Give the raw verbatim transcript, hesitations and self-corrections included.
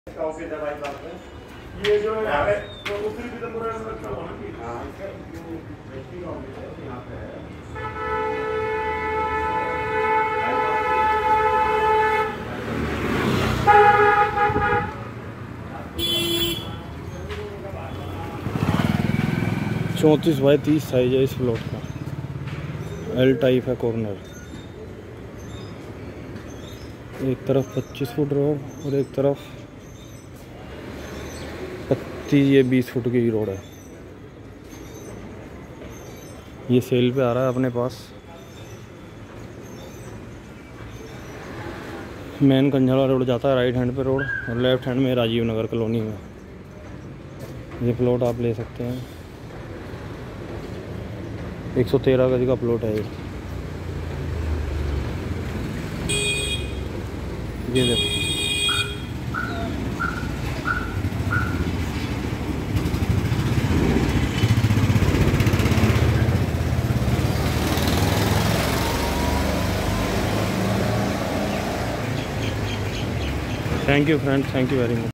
Okay दवाई बात है ये जो है तो दूसरी भी तो पूरा रखा हुआ ना कि हां इसका जो वेस्टिंग ऑफिस है यहां पे है। चौंतीस बाई तीस साइज है इस प्लॉट का। एल टाइप है कॉर्नर। एक तरफ पच्चीस फुट रोड और एक तरफ पत्ती ये बीस फुट की रोड है। ये सेल पे आ रहा है अपने पास। मेन कंझाला रोड जाता है राइट हैंड पे रोड और लेफ्ट हैंड में राजीव नगर कॉलोनी में। ये प्लॉट आप ले सकते हैं। एक सौ तेरह गज का प्लॉट है ये। ये देखो thank you friend, thank you very much.